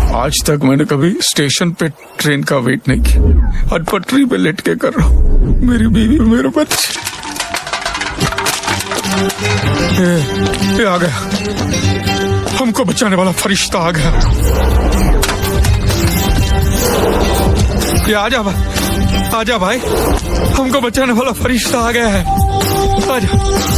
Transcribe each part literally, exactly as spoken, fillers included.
आज तक मैंने कभी स्टेशन पे ट्रेन का वेट नहीं किया। आज पटरी पे लेट के कर रहा हूँ। मेरी बीवी, मेरे बच्चे। ये, ये आ गया, हमको बचाने वाला फरिश्ता आ गया। ये आजा भाई, आजा भाई, हमको बचाने वाला फरिश्ता आ गया है। आजा।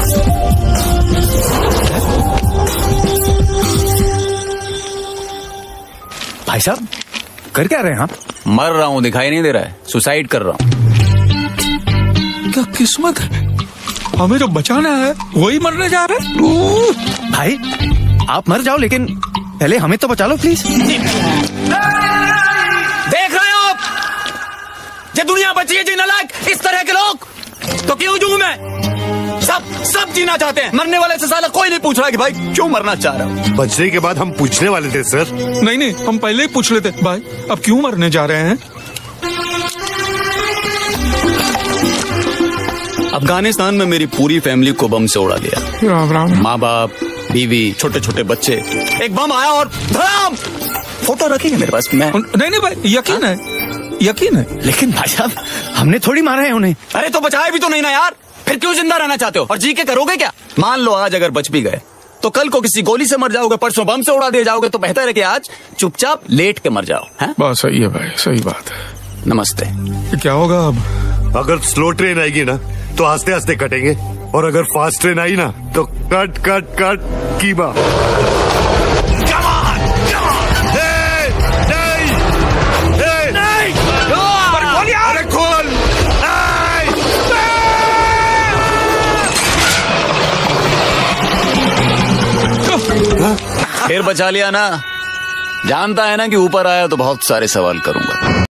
भाई साहब, कर क्या रहे हैं आप? मर रहा हूँ, दिखाई नहीं दे रहा है। सुसाइड कर रहा हूँ। क्या किस्मत है, हमें जो बचाना है वही मरने जा रहे हैं। भाई आप मर जाओ, लेकिन पहले हमें तो बचा लो प्लीज। देख रहे हो आप, ये दुनिया बची है जीने लायक इस तरह के लोग, तो क्यों जूं मैं? सब सब जीना चाहते हैं, मरने वाले से साला कोई नहीं पूछ रहा कि भाई क्यों मरना चाह रहा हूँ। बचने के बाद हम पूछने वाले थे सर। नहीं नहीं, हम पहले ही पूछ लेते भाई, अब क्यों मरने जा रहे हैं? अफगानिस्तान में मेरी पूरी फैमिली को बम से उड़ा दिया। राम राम। माँ बाप, बीवी, छोटे छोटे बच्चे। एक बम आया और धड़ाम। फोटो रखेंगे मेरे पास। मैं नहीं नहीं भाई, यकीन है, यकीन है। लेकिन भाई साहब, हमने थोड़ी मारा है उन्हें। अरे तो बचाए भी तो नहीं ना यार, फिर क्यों जिंदा रहना चाहते हो? और जी के करोगे क्या? मान लो आज अगर बच भी गए तो कल को किसी गोली से मर जाओगे, परसों बम से उड़ा दिए जाओगे, तो बेहतर है कि आज चुपचाप लेट के मर जाओ। है बात सही है भाई, सही बात है। नमस्ते। क्या होगा अब? अगर स्लो ट्रेन आएगी ना तो हंसते हंसते कटेंगे, और अगर फास्ट ट्रेन आई ना तो कट कट कट कीमा। फिर बचा लिया ना। जानता है ना कि ऊपर आया तो बहुत सारे सवाल करूंगा।